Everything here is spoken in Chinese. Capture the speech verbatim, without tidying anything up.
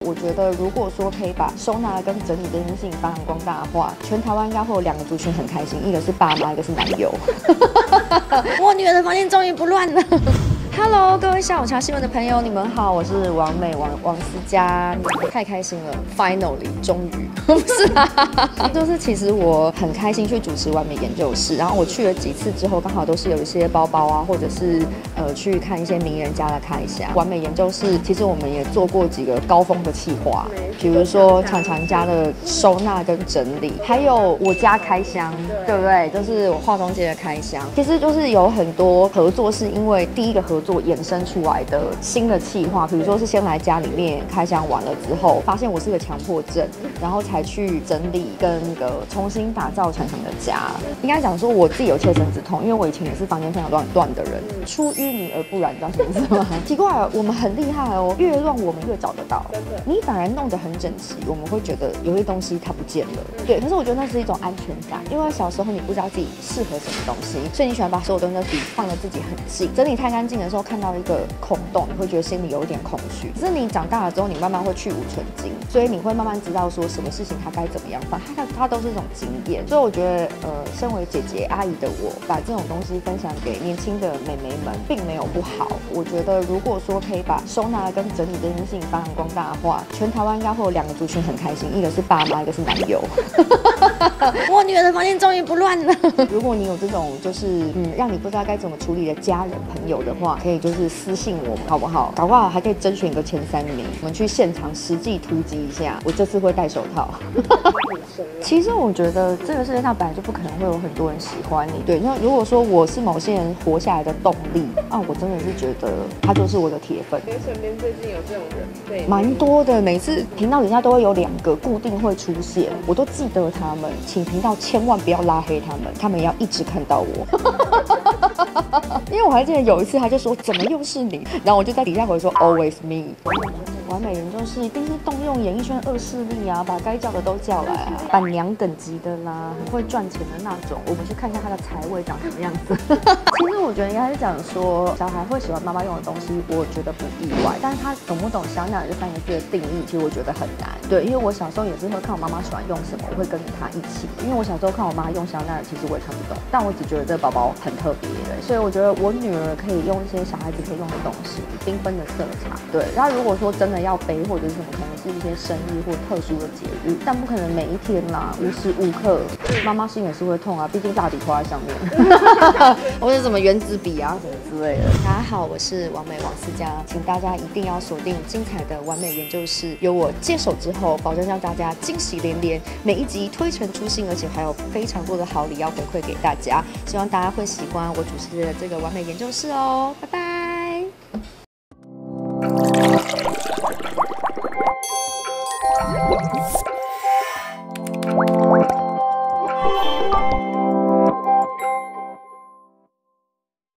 我觉得如果说可以把收纳跟整理这件事情发扬光大的话，全台湾应该会有两个族群很开心，一个是爸妈，一个是男友。我女儿的房间终于不乱了。Hello， 各位下午茶新闻的朋友，你们好，我是王美王王思佳，太开心了 ，Finally， 终于，不是啦，就是其实我很开心去主持完美研究室，然后我去了几次之后，刚好都是有一些包包啊，或者是呃去看一些名人家的开箱。完美研究室其实我们也做过几个高峰的企划，比如说常常家的收纳跟整理，还有我家开箱，对不对？就是我化妆间的开箱，其实就是有很多合作，是因为第一个合作。做衍生出来的新的企划，比如说是先来家里面开箱完了之后，发现我是个强迫症，然后才去整理跟那个重新打造传承的家。应该讲说我自己有切身之痛，因为我以前也是房间非常乱乱的人，出淤泥而不染，你知道什么意思吗？奇怪了，我们很厉害哦，越乱我们越找得到。你反而弄得很整齐，我们会觉得有些东西它不见了。对，可是我觉得那是一种安全感，因为小时候你不知道自己适合什么东西，所以你喜欢把所有东西都比放得自己很近。整理太干净的时候，看到一个空洞，你会觉得心里有一点空虚。可是你长大了之后，你慢慢会去无存精，所以你会慢慢知道说什么事情它该怎么样办，它它都是一种经验。所以我觉得，呃，身为姐姐阿姨的我，把这种东西分享给年轻的妹妹们，并没有不好。我觉得如果说可以把收纳跟整理这件事情发扬光大的话，全台湾应该会有两个族群很开心，一个是爸妈，一个是男友。我女儿的房间终于不乱了。如果你有这种就是嗯让你不知道该怎么处理的家人朋友的话，可以就是私信我们好不好？搞不好还可以甄选一个前三名，我们去现场实际突击一下。我这次会戴手套。其实我觉得这个世界上本来就不可能会有很多人喜欢你。对，那如果说我是某些人活下来的动力啊，我真的是觉得他就是我的铁粉。 因为身边最近有这种人，对， 蛮多的，每次频道底下都会有两个固定会出现，我都记得他们，请频道千万不要拉黑他们，他们也要一直看到我。因为我还记得有一次，他就说怎么又是你，然后我就在底下回说 always me。完美研究室一定是动用演艺圈恶势力啊，把该叫的都叫来啊，板娘等级的啦，很会赚钱的那种。我们去看一下他的财位长什么样子。其实我觉得应该是讲说，小孩会喜欢妈妈用的东西，我觉得不意外。但是他懂不懂香奈儿这三个字的定义，其实我觉得很难。对，因为我小时候也是会看我妈妈喜欢用什么，我会跟着她一起。因为我小时候看我妈用香奈儿，其实我也看不懂，但我只觉得这个宝宝很特别。对，所以我觉得我女儿可以用一些小孩子可以用的东西，缤纷的色彩。对，然后如果说真的要背或者是什么，可能是一些生日或特殊的节日，但不可能每一天啦，无时无刻，妈妈心也是会痛啊，毕竟大笔花在上面，或者什么原子笔啊什么之类的。大家好，我是王美王思佳，请大家一定要锁定精彩的完美研究室，由我接手之后，保证让大家惊喜连连，每一集推陈出新，而且还有非常多的好礼要回馈给大家，希望大家会喜欢我主持的这个完美研究室哦，拜拜。